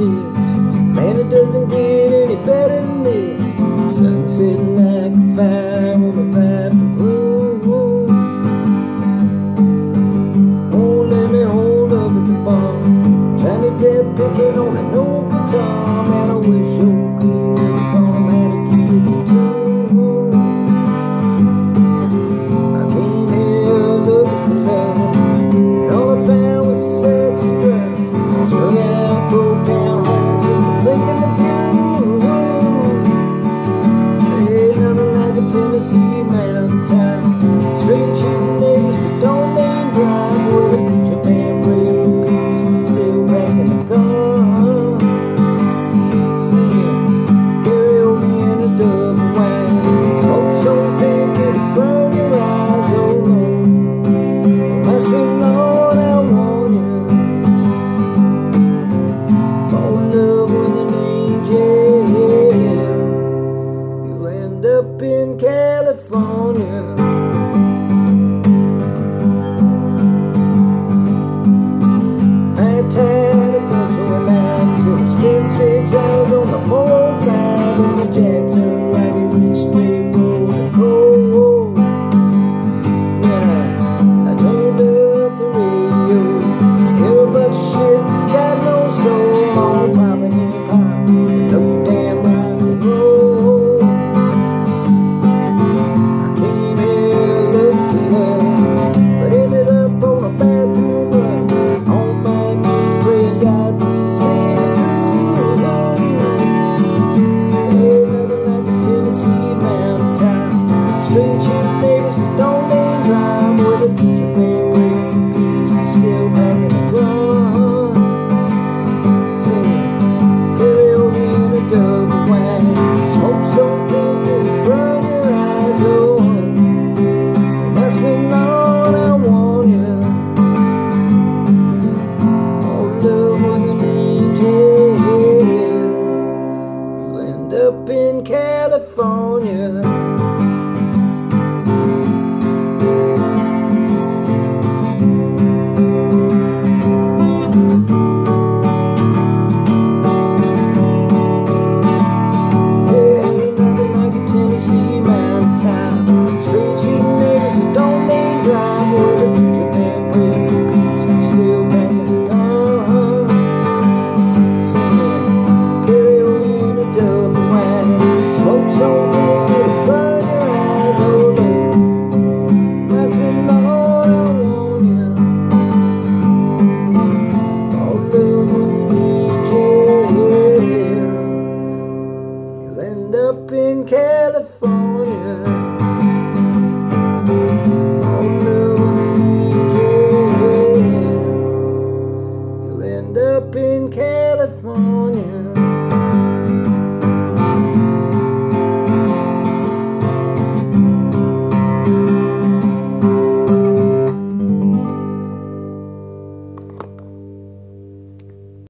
lives. Man, it doesn't get any better than this. Sun sitting like a fire on the vibrant road. Oh, let me hold up at the bar, Johnny Depp picking on an old guitar. Man, I wish you could tell him how to keep it too. I came here looking for love, and all I found was sex and drugs. Strung out, broke down homes in the blink of view. Ain't nothing like a Tennessee mountain town. Straight shooting neighbors that don't name drive, where the preacher man prayed for peace but still banging the gun. Singing karaoke in a double wide. Smoke so thick it'll burn your eyes. Oh Lord, my sweet Lord, I warn you, fall in love with an angel, you'll end up in California. Tired of hustling out till I spent 6 hours on the 405 in the jacked up ragged rich state road cold. Yeah, I turned up the radio, hear a bunch of shit that's got no soul, all popping hip hop, no damn rock and roll. I came here looking for love, but ended up on a bathroom rug, on my knees praying God please send it through. Ain't nothing like a Tennessee mountain town, straight shooting